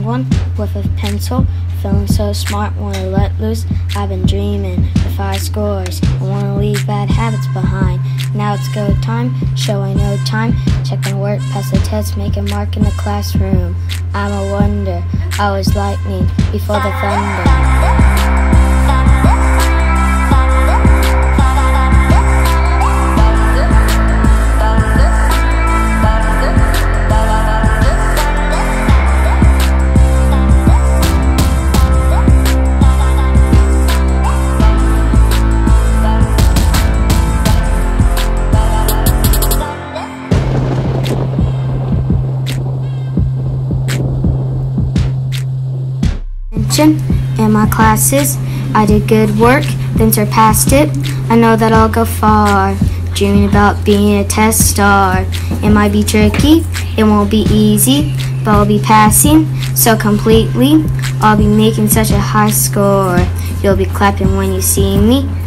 one with a pencil. Feeling so smart, wanna let loose. I've been dreaming for 5 scores. I wanna leave bad habits behind. Now it's go time, show I know time. Checking work, pass the test, make a mark in the classroom. I'm a wonder, I was lightning before the thunder. In my classes, I did good work, then surpassed it. I know that I'll go far, dreaming about being a test star. It might be tricky, it won't be easy, but I'll be passing so completely. I'll be making such a high score. You'll be clapping when you see me.